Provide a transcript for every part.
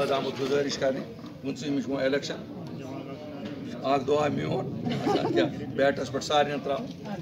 आमुत गुजारिश करने 15 गो इलेक्शन दुआ मोन क्या बैटस पे सारे त्रा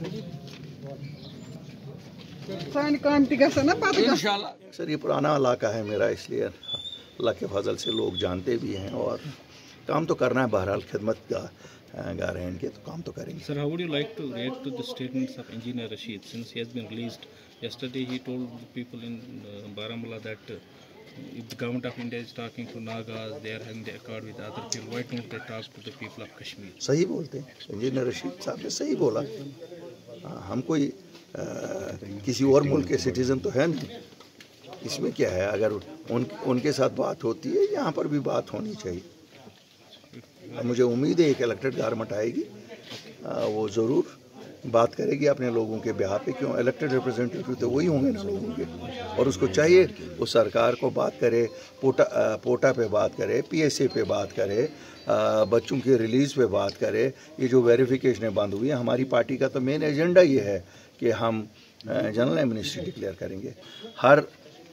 इंशाल्लाह। सर ये पुराना इलाका है मेरा, इसलिए अल्लाह के फजल से लोग जानते भी हैं और काम तो करना है। बहरहाल खिदमत का रहे इनके, तो काम तो करेंगे। Sir, how would you like to react to the statements of Engineer Rashid since he has been released? Yesterday he told the people in Baramulla that if the government of India is talking to Nagas, they are having the accord with other people. Why don't they talk to the people of Kashmir? सही बोलते हैं, engineer Rashid साहब ने सही बोला। हम कोई किसी और मुल्क के सिटीजन तो है नहीं, इसमें क्या है। अगर उनके साथ बात होती है, यहाँ पर भी बात होनी चाहिए। मुझे उम्मीद है एक इलेक्टेड गवर्नमेंट आएगी, वो ज़रूर बात करेगी अपने लोगों के बिहार पे। क्यों, इलेक्टेड रिप्रेजेंटेटिव तो वही होंगे ना लोगों के, और उसको चाहिए वो सरकार को बात करे, पोटा पे बात करे, PSA पे बात करे, बच्चों की रिलीज़ पे बात करे। ये जो वेरिफिकेशनें बंद हुई है, हमारी पार्टी का तो मेन एजेंडा ये है कि हम जनरल एमनेस्टी डिक्लेयर करेंगे। हर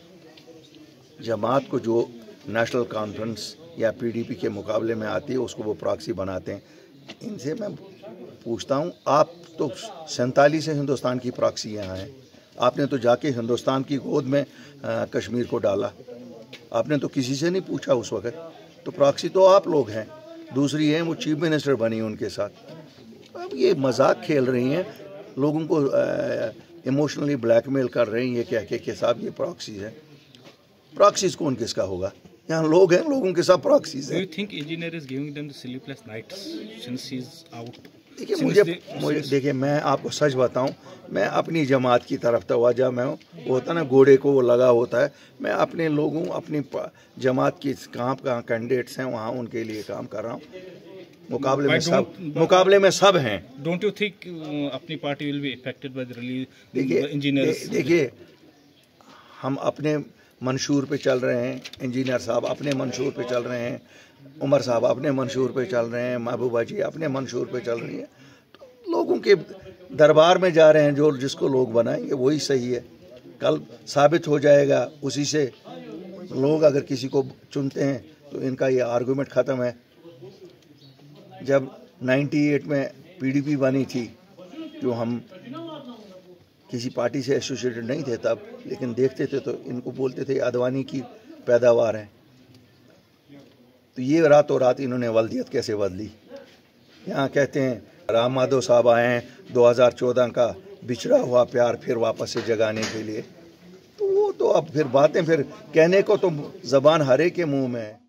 जमात को जो नेशनल कॉन्फ्रेंस या PDP के मुकाबले में आती है, उसको वो प्रॉक्सी बनाते हैं। इनसे मैं पूछता हूँ, आप तो 47 से हिंदुस्तान की प्रॉक्सी यहाँ है, आपने तो जाके हिंदुस्तान की गोद में कश्मीर को डाला, आपने तो किसी से नहीं पूछा उस वक्त। तो प्रॉक्सी तो आप लोग हैं। दूसरी है वो चीफ मिनिस्टर बनी उनके साथ। अब ये मजाक खेल रही हैं, लोगों को इमोशनली ब्लैकमेल कर रही हैं ये कह के साहब ये प्रॉक्सीज है। प्रॉक्सीज कौन किसका होगा? यहाँ लोग हैं, लोगों के साथ प्रॉक्सीज हैं। Do you think engineer is giving them the sleepless nights since he is out? देखिए मुझे देखिए, मैं आपको सच बताऊं, मैं अपनी जमात की तरफ तवज्जो में हूँ। वो होता ना घोड़े को वो लगा होता है, मैं अपने लोगों, अपनी जमात की कहाँ कैंडिडेट्स हैं वहाँ उनके लिए काम कर रहा हूँ। मुकाबले में सब हैं। Don't you think अपनी party will be affected by the release engineers? देखिए हम अपने मंशूर पे चल रहे हैं, इंजीनियर साहब अपने मंशूर पे चल रहे हैं, उमर साहब अपने मंशूर पे चल रहे हैं, महबूबा जी अपने मंशूर पे चल रही हैं। तो लोगों के दरबार में जा रहे हैं, जो जिसको लोग बनाएंगे वही सही है। कल साबित हो जाएगा, उसी से लोग अगर किसी को चुनते हैं तो इनका ये आर्गूमेंट ख़त्म है। जब 98 में PDP बनी थी, जो हम किसी पार्टी से एसोसिएटेड नहीं थे तब, लेकिन देखते थे तो इनको बोलते थे अडवाणी की पैदावार है। तो ये रातों रात इन्होंने वल्दियत कैसे बदली। यहाँ कहते हैं राम माधव साहब आए हैं 2014 का बिछड़ा हुआ प्यार फिर वापस से जगाने के लिए। तो वो तो अब फिर बातें फिर कहने को तो ज़बान हरे के मुंह में है।